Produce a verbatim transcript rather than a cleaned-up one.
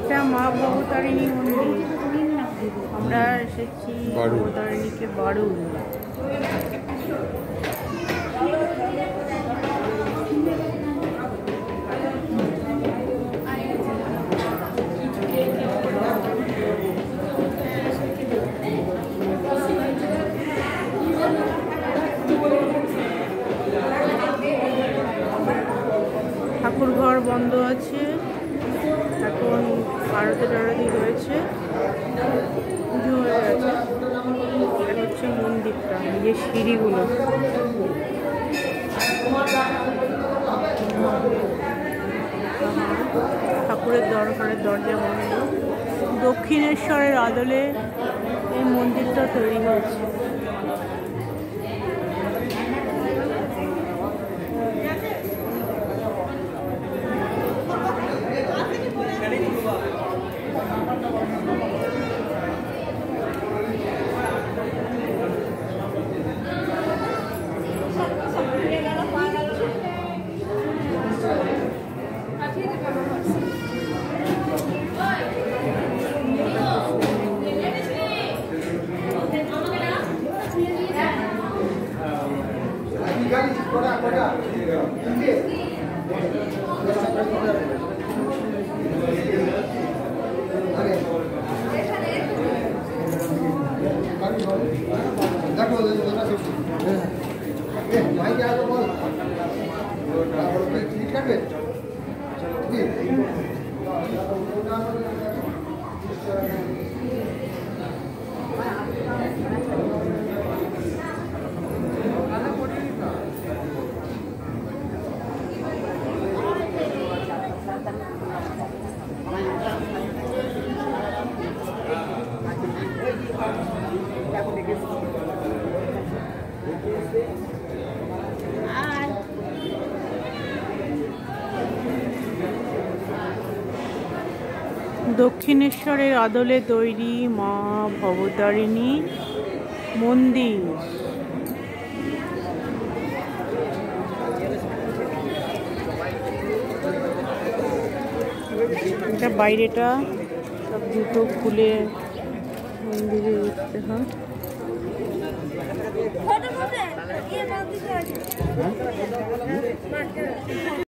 এটা মা ভবতারিণী মন্দির। আমরা এসেছি ভবতারিণীকে বাড়ুল। ঠাকুর ঘর বন্ধ আছে, এখন আরতি টারতি হয়েছে, পুজো হয়ে গেছে। এটা হচ্ছে মন্দিরটা, এই যে সিঁড়িগুলো। ঠাকুরের দরবারের দরজা বন্ধ। দক্ষিণেশ্বরের আদলে এই মন্দিরটা তৈরি হয়েছে। দক্ষিণেশ্বরের আদলে তৈরি মা ভবতারিণী মন্দির। এটা বাইরেটা সব জুতো খুলে মন্দিরে উঠতে হয়।